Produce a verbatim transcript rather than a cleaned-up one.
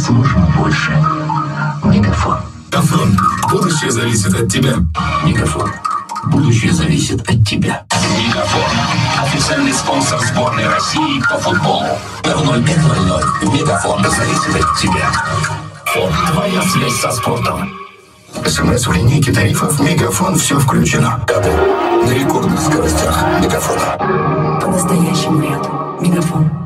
сможем больше. Мегафон. Мегафон. Будущее зависит от тебя. Мегафон. Будущее зависит от тебя. Мегафон. Официальный спонсор сборной России по футболу. В ноль пять ноль ноль. Мегафон. Зависит от тебя. Фон. Твоя связь со спортом. СМС в линейке тарифов Мегафон. Все включено. Кабель. На рекордных скоростях Мегафона. По-настоящему рядом. Мегафон.